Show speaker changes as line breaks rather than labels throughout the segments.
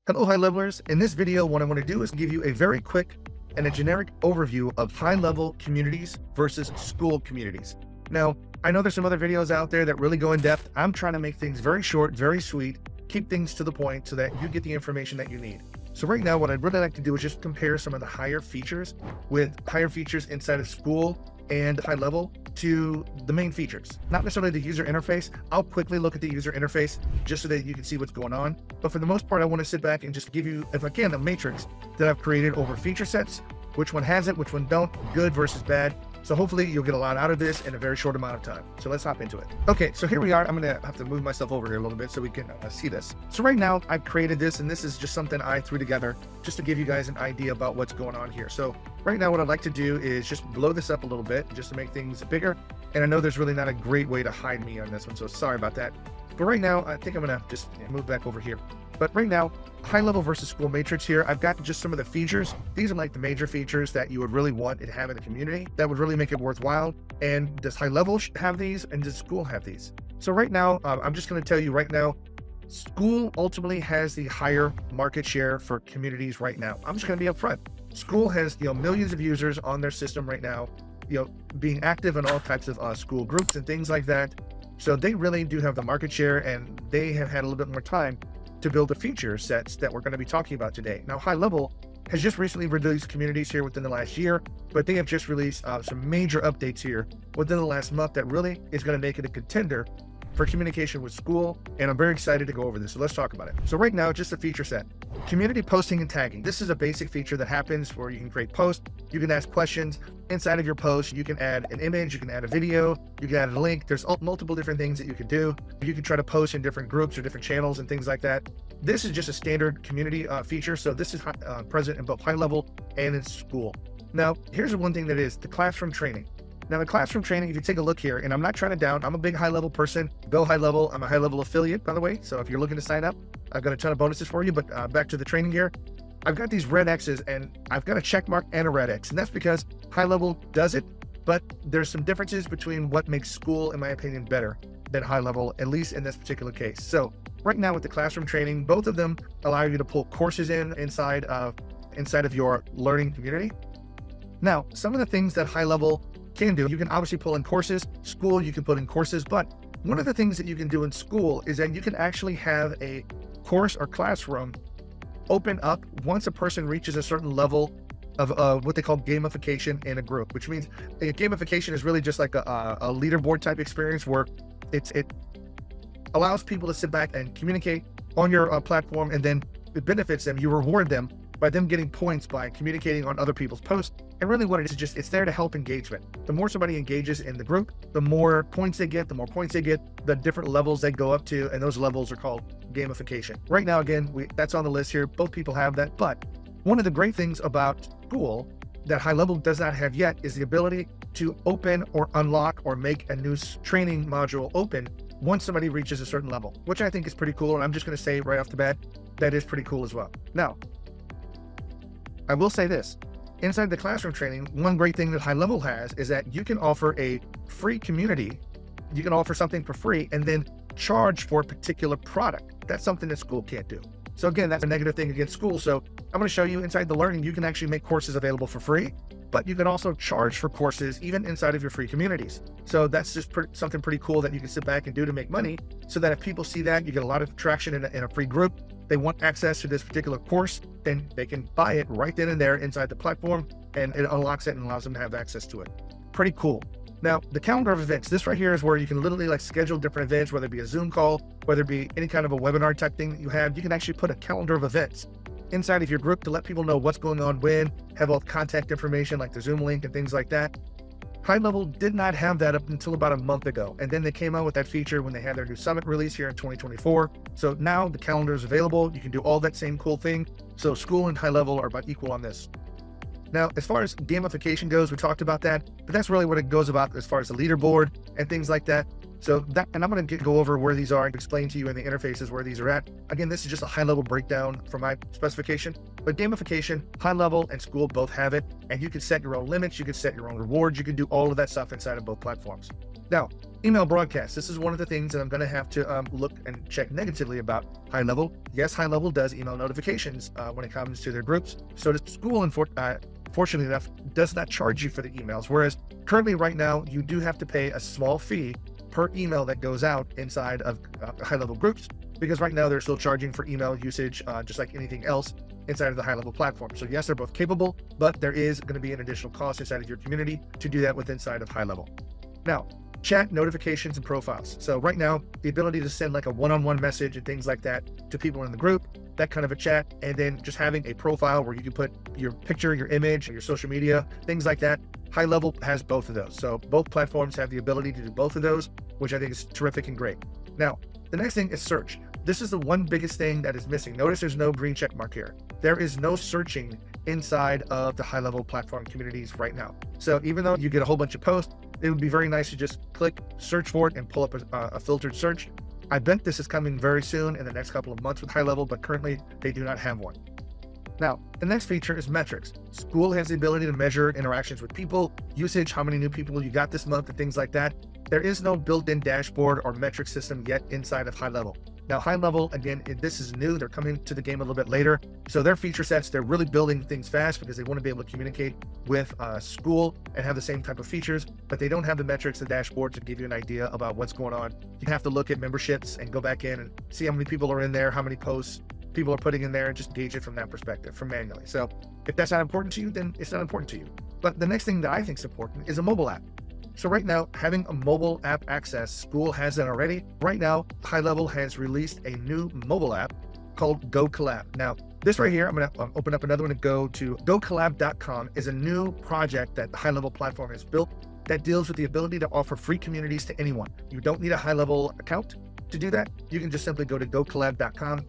Hello, high levelers. In this video, what I want to do is give you a very quick and a generic overview of high-level communities versus school communities. Now, I know there's some other videos out there that really go in depth. I'm trying to make things very short, very sweet, keep things to the point so that you get the information that you need. So right now, what I'd really like to do is just compare some of the higher features inside of Skool and high level to the main features, not necessarily the user interface. I'll quickly look at the user interface just so that you can see what's going on. But for the most part, I want to sit back and just give you, if I can, a matrix that I've created over feature sets, which one has it, which one don't, good versus bad. So hopefully you'll get a lot out of this in a very short amount of time. So let's hop into it. Okay, so here we are. I'm gonna have to move myself over here a little bit so we can see this. So right now I've created this, and this is just something I threw together just to give you guys an idea about what's going on here. So right now what I'd like to do is just blow this up a little bit just to make things bigger. And I know there's really not a great way to hide me on this one, so sorry about that. But right now, I think I'm gonna just move back over here. But right now, high level versus school matrix here, I've got just some of the features. These are like the major features that you would really want to have in a community that would really make it worthwhile. And does high level have these, and does school have these? So right now, I'm just gonna tell you right now, Skool ultimately has the higher market share for communities right now. I'm just gonna be upfront. Skool has millions of users on their system right now, being active in all types of school groups and things like that. So they really do have the market share, and they have had a little bit more time to build the feature sets that we're going to be talking about today. Now, High Level has just recently released communities here within the last year, but they have just released some major updates here within the last month that really is going to make it a contender for communication with Skool, and I'm very excited to go over this. So let's talk about it. So right now, just a feature set. Community posting and tagging. This is a basic feature that happens where you can create posts, you can ask questions. Inside of your post, you can add an image, you can add a video, you can add a link. There's multiple different things that you can do. You can try to post in different groups or different channels and things like that. This is just a standard community feature. So this is present in both high level and in Skool. Now, here's one thing that is the classroom training. Now, the classroom training, if you take a look here, and I'm not trying to down, I'm a big high-level person. GoHighlevel, I'm a high-level affiliate, by the way. So if you're looking to sign up, I've got a ton of bonuses for you. But back to the training here, I've got these red X's, and I've got a check mark and a red X. And that's because high-level does it, but there's some differences between what makes Skool, in my opinion, better than high-level, at least in this particular case. So right now with the classroom training, both of them allow you to pull courses inside of your learning community. Now, some of the things that high-level can do, you can obviously pull in courses. Skool, you can put in courses, but one of the things that you can do in Skool is that you can actually have a course or classroom open up once a person reaches a certain level of what they call gamification in a group, which means gamification is really just like a leaderboard type experience where it allows people to sit back and communicate on your platform, and then it benefits them. You reward them by them getting points by communicating on other people's posts. And really what it is, just it's there to help engagement. The more somebody engages in the group, the more points they get, the different levels they go up to, and those levels are called gamification. Right now, again, that's on the list here. Both people have that, but one of the great things about Skool that high level does not have yet is the ability to open or unlock or make a new training module open once somebody reaches a certain level, which I think is pretty cool. And I'm just going to say right off the bat, that is pretty cool as well. Now, I will say this. Inside the classroom training, one great thing that high level has is that you can offer a free community. You can offer something for free and then charge for a particular product. That's something that Skool can't do. So again, that's a negative thing against Skool. So I'm going to show you inside the learning, you can actually make courses available for free, but you can also charge for courses even inside of your free communities. So that's just something pretty cool that you can sit back and do to make money, so that if people see that, you get a lot of traction in a free group, they want access to this particular course, then they can buy it right then and there inside the platform, and it unlocks it and allows them to have access to it. Pretty cool. Now, the calendar of events, this right here is where you can literally schedule different events, whether it be a Zoom call, whether it be any kind of a webinar type thing that you have. You can actually put a calendar of events inside of your group to let people know what's going on when, have all the contact information like the Zoom link and things like that. High Level did not have that up until about a month ago. And then they came out with that feature when they had their new summit release here in 2024. So now the calendar is available. You can do all that same cool thing. So Skool and High Level are about equal on this. Now, as far as gamification goes, we talked about that, but that's really what it goes about as far as the leaderboard and things like that. So that, and I'm going to go over where these are and explain to you in the interfaces where these are at. Again, this is just a high level breakdown from my specification, but gamification, high level and Skool both have it. And you can set your own limits. You can set your own rewards. You can do all of that stuff inside of both platforms. Now, Email broadcast. This is one of the things that I'm going to have to look and check negatively about Highlevel. Yes, Highlevel does email notifications when it comes to their groups. So does Skool, fortunately enough, does not charge you for the emails. Whereas currently right now, you do have to pay a small fee per email that goes out inside of Highlevel groups, because right now they're still charging for email usage, just like anything else inside of the Highlevel platform. So yes, they're both capable, but there is going to be an additional cost inside of your community to do that with inside of Highlevel. Now, chat notifications and profiles. So right now, the ability to send like a one-on-one message and things like that to people in the group, that kind of a chat, and then just having a profile where you can put your picture, your image, your social media, things like that. Highlevel has both of those. So both platforms have the ability to do both of those, which I think is terrific and great. Now, the next thing is search. This is the one biggest thing that is missing. Notice there's no green check mark here. There is no searching inside of the Highlevel platform communities right now. So even though you get a whole bunch of posts, it would be very nice to just click search for it and pull up a filtered search. I bet this is coming very soon in the next couple of months with Highlevel, but currently they do not have one. Now, the next feature is metrics. Skool has the ability to measure interactions with people, usage, how many new people you got this month, and things like that. There is no built-in dashboard or metric system yet inside of Highlevel. Now, Highlevel, again, this is new. They're coming to the game a little bit later. So their feature sets, they're really building things fast because they want to be able to communicate with Skool and have the same type of features, but they don't have the metrics, the dashboard to give you an idea about what's going on. You have to look at memberships and go back in and see how many people are in there, how many posts people are putting in there, and just gauge it from that perspective, from manually. So if that's not important to you, then it's not important to you. But the next thing that I think is important is a mobile app. So right now, having a mobile app access, Skool has that already. Right now, Highlevel has released a new mobile app called GoCab. Now, this right here, I'm going to open up another one and go to GoHighlevel.com, is a new project that the Highlevel platform has built that deals with the ability to offer free communities to anyone. You don't need a Highlevel account to do that. You can just simply go to GoHighlevel.com,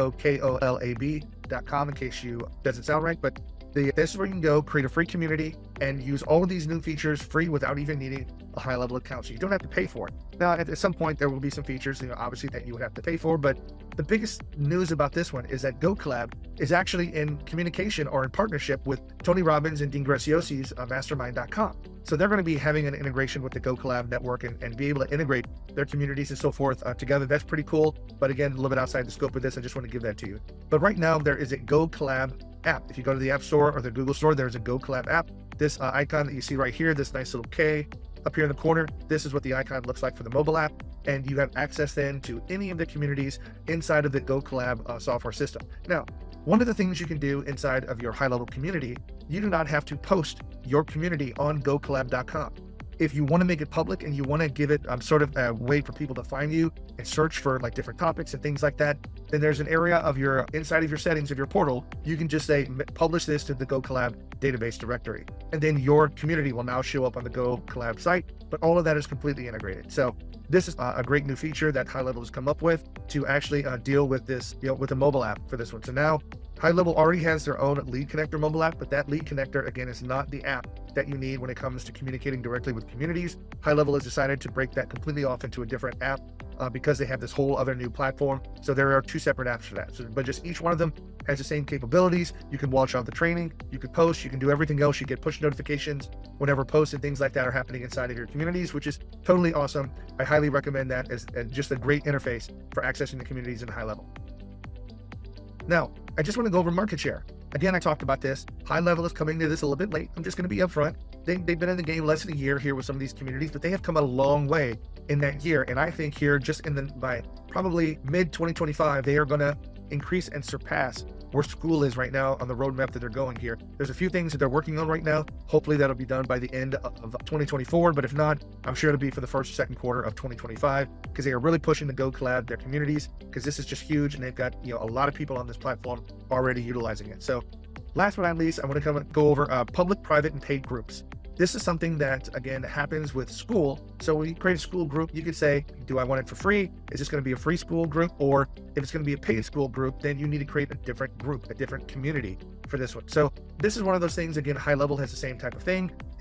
GoKolab.com, in case you doesn't sound right, but this is where you can go create a free community and use all of these new features free without even needing a Highlevel account. So you don't have to pay for it. Now, at some point, there will be some features, obviously that you would have to pay for, but the biggest news about this one is that GoCab is actually in communication or in partnership with Tony Robbins and Dean Graciosi's Mastermind.com. So they're going to be having an integration with the GoCab network and be able to integrate their communities and so forth together. That's pretty cool. But again, a little bit outside the scope of this, I just want to give that to you. But right now, there is a GoCab app. If you go to the App Store or the Google Store, there's a GoCab app. This icon that you see right here, this nice little K up here in the corner, this is what the icon looks like for the mobile app. And you have access then to any of the communities inside of the GoCab software system. Now, one of the things you can do inside of your Highlevel community, you do not have to post your community on GoCab.com. If you want to make it public and you want to give it sort of a way for people to find you and search for like different topics and things like that, then there's an area of your inside of your settings of your portal. You can just say, publish this to the GoCab database directory. And then your community will now show up on the GoCab site, but all of that is completely integrated. So this is a great new feature that Highlevel has come up with to actually deal with this, with the mobile app for this one. So now Highlevel already has their own lead connector mobile app, but that lead connector, again, is not the app that you need when it comes to communicating directly with communities. Highlevel has decided to break that completely off into a different app because they have this whole other new platform. So there are two separate apps for that. So, but just each one of them has the same capabilities. You can watch out the training, you can post, you can do everything else. You get push notifications whenever posts and things like that are happening inside of your communities, which is totally awesome. I highly recommend that as just a great interface for accessing the communities in Highlevel. Now, I just want to go over market share. Again, I talked about this. Highlevel is coming to this a little bit late. I'm just going to be upfront. They've been in the game less than a year here with some of these communities, but they have come a long way in that year. And I think here, just by probably mid-2025, they are going to increase and surpass where Skool is right now on the roadmap that they're going here. There's a few things that they're working on right now. Hopefully that'll be done by the end of 2024, but if not, I'm sure it'll be for the first or second quarter of 2025 because they are really pushing the GoCab, their communities, because this is just huge and they've got a lot of people on this platform already utilizing it. So last but not least, I want to go over public, private, and paid groups. This is something that, again, happens with Skool. So when you create a Skool group, you could say, do I want it for free? Is this going to be a free Skool group? Or if it's going to be a paid Skool group, then you need to create a different group, a different community for this one. So this is one of those things, again, Highlevel has the same type of thing.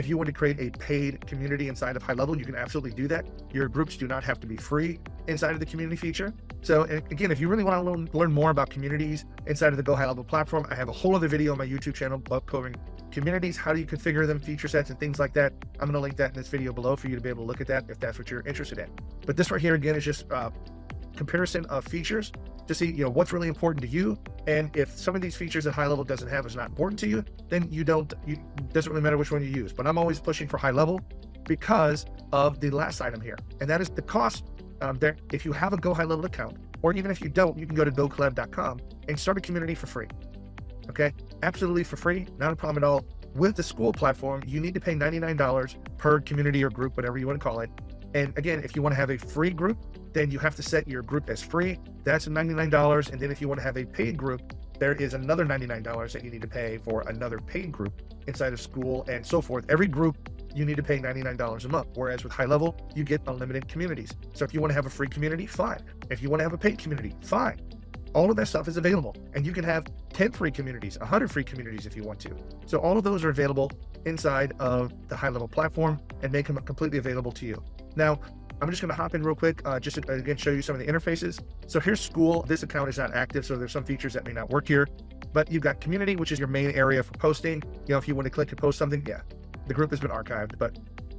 If you want to create a paid community inside of Highlevel, you can absolutely do that. Your groups do not have to be free inside of the community feature. So again, if you really want to learn more about communities inside of the GoHighlevel platform, I have a whole other video on my YouTube channel covering communities, how do you configure them, feature sets, and things like that. I'm going to link that in this video below for you to be able to look at that if that's what you're interested in. But this right here, again, is just comparison of features to see, what's really important to you. And if some of these features that Highlevel doesn't have is not important to you, then it doesn't really matter which one you use. But I'm always pushing for Highlevel because of the last item here, and that is the cost. There, if you have a GoHighlevel account, or even if you don't, you can go to GoCab.com and start a community for free. Okay, absolutely for free, not a problem at all. With the Skool platform, you need to pay $99 per community or group, whatever you want to call it. And again, if you want to have a free group, then you have to set your group as free. That's $99. And then if you want to have a paid group, there is another $99 that you need to pay for another paid group inside of Skool and so forth. Every group, you need to pay $99 a month. Whereas with Highlevel, you get unlimited communities. So if you want to have a free community, fine. If you want to have a paid community, fine. All of that stuff is available, and you can have 10 free communities, 100 free communities if you want to. So all of those are available inside of the Highlevel platform and make them completely available to you. Now, I'm just going to hop in real quick, just to again show you some of the interfaces. So here's Skool. This account is not active, so there's some features that may not work here. But you've got community, which is your main area for posting. If you want to click and post something, yeah, the group has been archived. But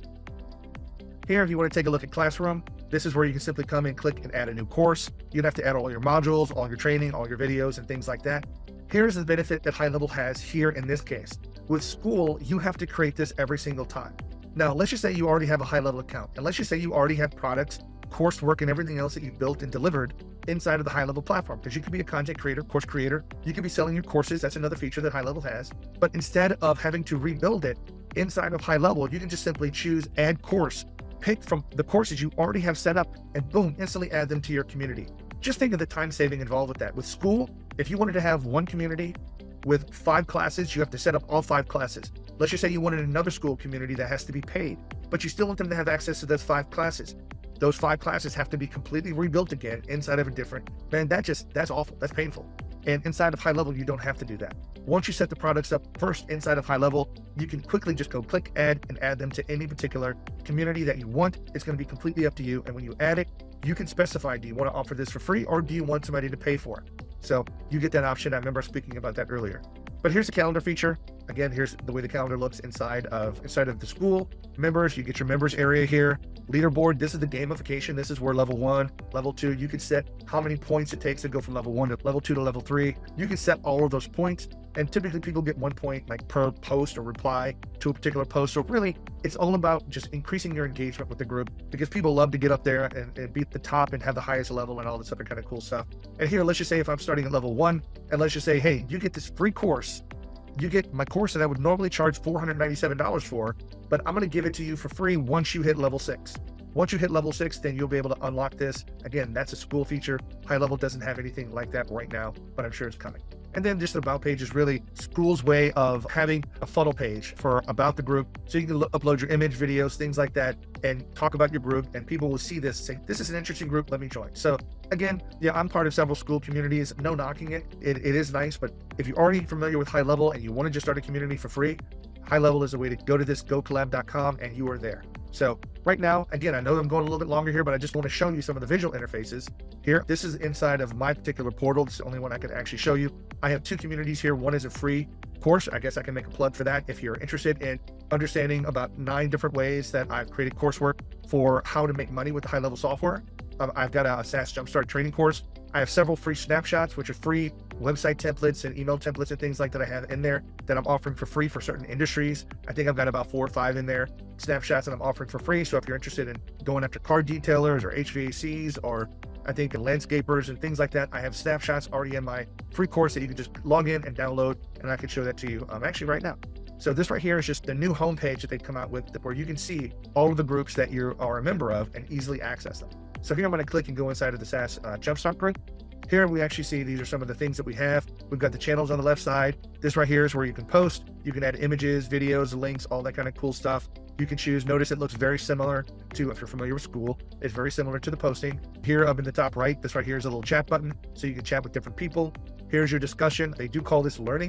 here, if you want to take a look at Classroom, this is where you can simply come and click and add a new course. You'd have to add all your modules, all your training, all your videos, and things like that. Here's the benefit that Highlevel has here in this case. With Skool, you have to create this every single time. Now, let's just say you already have a Highlevel account, and let's just say you already have products, coursework, and everything else that you've built and delivered inside of the Highlevel platform, because you could be a content creator, course creator. You could be selling your courses. That's another feature that Highlevel has. But instead of having to rebuild it inside of Highlevel, you can just simply choose Add Course, pick from the courses you already have set up, and boom, instantly add them to your community. Just think of the time saving involved with that. With Skool, if you wanted to have one community with 5 classes, you have to set up all 5 classes. Let's just say you wanted another Skool community that has to be paid, but you still want them to have access to those 5 classes. Those 5 classes have to be completely rebuilt again inside of a different, man, that's awful, that's painful. And inside of Highlevel, you don't have to do that. Once you set the products up first inside of Highlevel, you can quickly just go click add and add them to any particular community that you want. It's going to be completely up to you. And when you add it, you can specify, do you want to offer this for free, or do you want somebody to pay for it? So you get that option. I remember speaking about that earlier. But here's the calendar feature. Again, here's the way the calendar looks inside of the Skool. Members, you get your members area here. Leaderboard, this is the gamification. This is where level 1, level 2, you can set how many points it takes to go from level 1 to level 2 to level 3. You can set all of those points, and typically people get 1 point like per post or reply to a particular post. So really, it's all about just increasing your engagement with the group, because people love to get up there and be at the top and have the highest level and all this other kind of cool stuff. And here, let's just say if I'm starting at level 1, and let's just say, hey, you get this free course. You get my course that I would normally charge $497 for, but I'm going to give it to you for free once you hit level 6. Once you hit level 6, then you'll be able to unlock this. Again, that's a Skool feature. Highlevel doesn't have anything like that right now, but I'm sure it's coming. And then just the about page is really Skool's way of having a funnel page for about the group. So you can upload your image, videos, things like that, and talk about your group, and people will see this and say, this is an interesting group, let me join. So again, yeah, I'm part of several Skool communities, no knocking it. It is nice, but if you're already familiar with Highlevel and you want to just start a community for free, Highlevel is a way to go to this GoCab.com and you are there. So right now, again, I know I'm going a little bit longer here, but I just want to show you some of the visual interfaces here. This is inside of my particular portal. This is the only one I can actually show you. I have 2 communities here. One is a free course. I guess I can make a plug for that if you're interested in understanding about 9 different ways that I've created coursework for how to make money with the Highlevel software. I've got a SaaS Jumpstart training course. I have several free snapshots, which are free website templates and email templates and things like that I have in there that I'm offering for free for certain industries. I think I've got about 4 or 5 in there, snapshots that I'm offering for free. So if you're interested in going after car detailers or HVACs or I think landscapers and things like that, I have snapshots already in my free course that you can just log in and download, and I can show that to you actually right now. So this right here is just the new homepage that they've come out with, where you can see all of the groups that you are a member of and easily access them. So here I'm going to click and go inside of the SaaS Jumpstart group. Here we actually see these are some of the things that we have. We've got the channels on the left side. This right here is where you can post. You can add images, videos, links, all that kind of cool stuff. You can choose. Notice it looks very similar to, if you're familiar with Skool, it's very similar to the posting. Here up in the top right, this right here is a little chat button, so you can chat with different people. Here's your discussion. They do call this learning.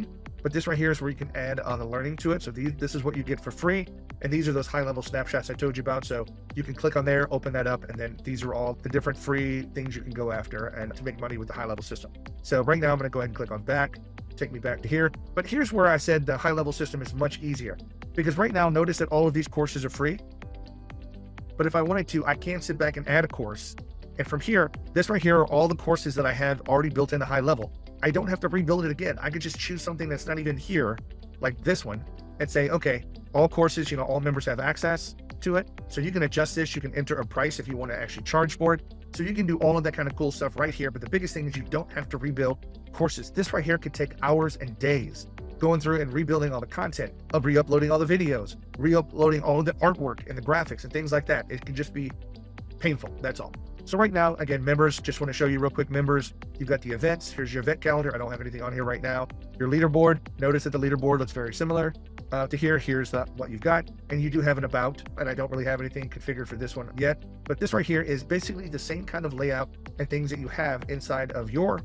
but this right here is where you can add on the learning to it. So this is what you get for free. And these are those high-level snapshots I told you about. So you can click on there, open that up, and then these are all the different free things you can go after and to make money with the high-level system. So right now I'm going to go ahead and click on back, take me back to here. But here's where I said the high-level system is much easier, because right now notice that all of these courses are free. But if I wanted to, I can sit back and add a course. And from here, this right here are all the courses that I have already built into Highlevel. I don't have to rebuild it again. I could just choose something that's not even here, like this one, and say, okay, all courses, all members have access to it. So you can adjust this. You can enter a price if you want to actually charge for it. So you can do all of that kind of cool stuff right here. But the biggest thing is you don't have to rebuild courses. This right here could take hours and days going through and rebuilding all the content, of re-uploading all the videos, re-uploading all of the artwork and the graphics and things like that. It can just be painful. That's all. So right now, again, members, just want to show you real quick, members, you've got the events. Here's your event calendar. I don't have anything on here right now. Your leaderboard, notice that the leaderboard looks very similar to here. Here's what you've got. And you do have an about, and I don't really have anything configured for this one yet. But this right here is basically the same kind of layout and things that you have inside of your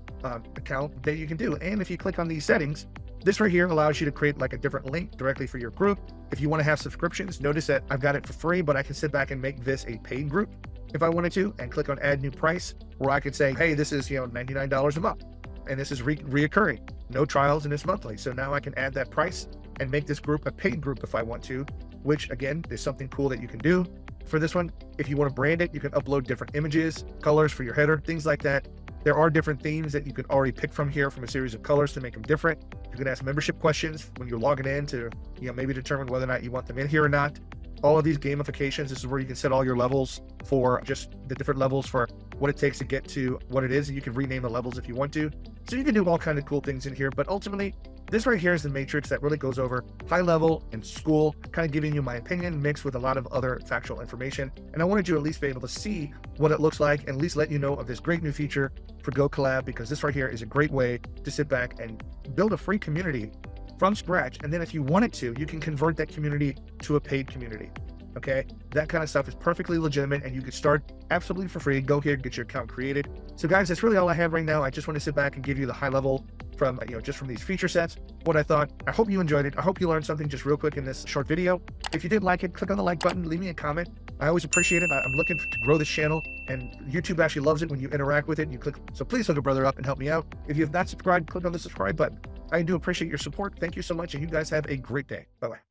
account that you can do. And if you click on these settings, this right here allows you to create like a different link directly for your group. If you want to have subscriptions, notice that I've got it for free, but I can sit back and make this a paid group if I wanted to, and click on add new price, where I could say, hey, this is $99 a month, and this is reoccurring, no trials, and it's monthly. So now I can add that price and make this group a paid group if I want to, which again is something cool that you can do for this one. If you want to brand it, you can upload different images, colors for your header, things like that. There are different themes that you could already pick from here from a series of colors to make them different. You can ask membership questions when you're logging in to maybe determine whether or not you want them in here or not. All of these gamifications, this is where you can set all your levels for just the different levels for what it takes to get to what it is. And you can rename the levels if you want to. So you can do all kinds of cool things in here. But ultimately, this right here is the matrix that really goes over Highlevel and Skool, kind of giving you my opinion mixed with a lot of other factual information. And I wanted you to at least be able to see what it looks like and at least let you know of this great new feature for GoCab, because this right here is a great way to sit back and build a free community from scratch. And then if you wanted to, you can convert that community to a paid community. Okay, that kind of stuff is perfectly legitimate, and you can start absolutely for free. Go here, get your account created. So guys, that's really all I have right now. I just want to sit back and give you the high level from just from these feature sets, what I thought. I hope you enjoyed it. I hope you learned something just real quick in this short video. If you did like it, click on the like button, leave me a comment. I always appreciate it. I'm looking to grow this channel, and YouTube actually loves it when you interact with it and you click. So please hook a brother up and help me out. If you have not subscribed, click on the subscribe button. I do appreciate your support. Thank you so much, and you guys have a great day. Bye-bye.